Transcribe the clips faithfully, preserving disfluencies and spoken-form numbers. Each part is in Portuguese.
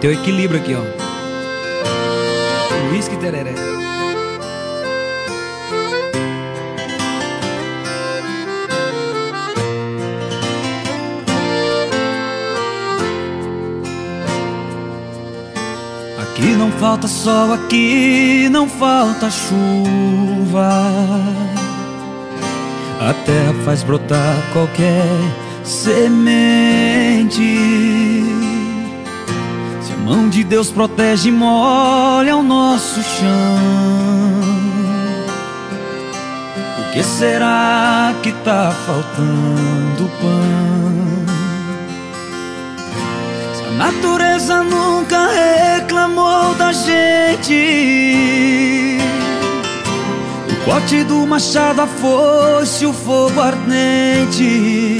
manter o equilíbrio aqui, ó. Whisky tereré. Aqui não falta sol, aqui não falta chuva. A terra faz brotar qualquer semente. Se a mão de Deus protege e molha o nosso chão, por que será que tá faltando pão? Se a natureza nunca reclamou da gente, o corte do machado, a foice, o fogo ardente.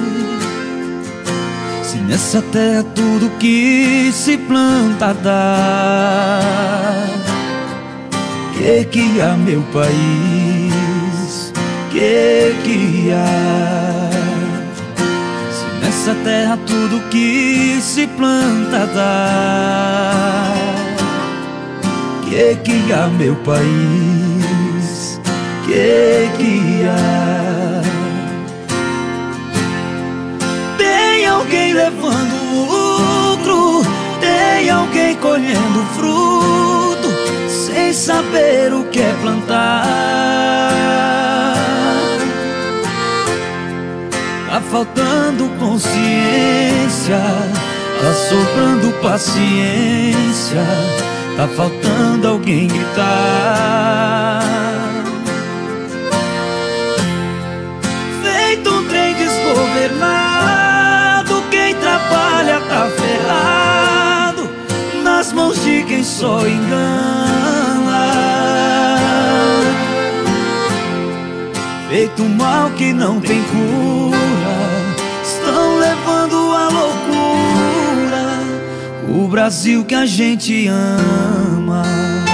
Se nessa terra tudo que se planta dá, que que há, meu país, que que há? Se nessa terra tudo que se planta dá, que que há, meu país, que que há? Tem alguém levando lucro, tem alguém colhendo fruto, sem saber o que é plantar. Tá faltando consciência, tá sobrando paciência, tá faltando alguém gritar. Feito um trem desgovernado, quem trabalha tá ferrado nas mãos de quem só engana. Feito um mal que não tem cura, estão levando à loucura o Brasil que a gente ama.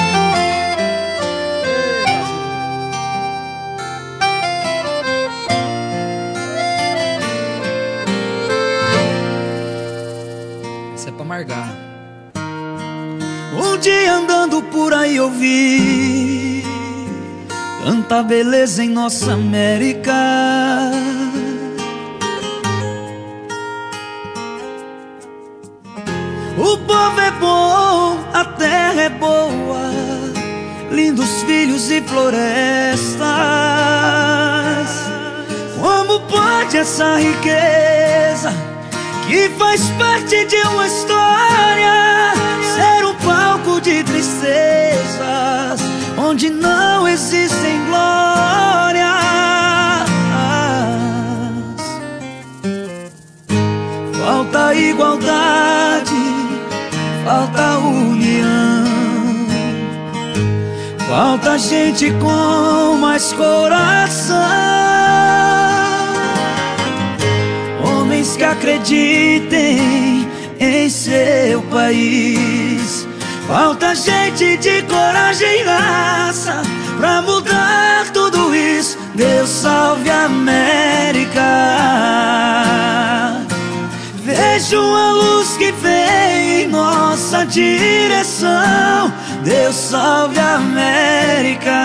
Isso é pra amargar. Um dia andando por aí eu vi tanta beleza em nossa América. O povo é bom, a terra é boa, lindos filhos e florestas. Como pode essa riqueza, que faz parte de uma história, ser um palco de tristezas, onde não existem glórias? Falta igualdade, falta união, falta gente com mais coração, homens que acreditem em seu país. Falta gente de coragem e raça pra mudar tudo isso. Deus salve a América. Vejo a luz que vem em nossa direção. Deus salve a América.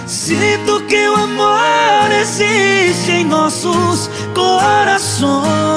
Sinto que o amor existe em nossos corações.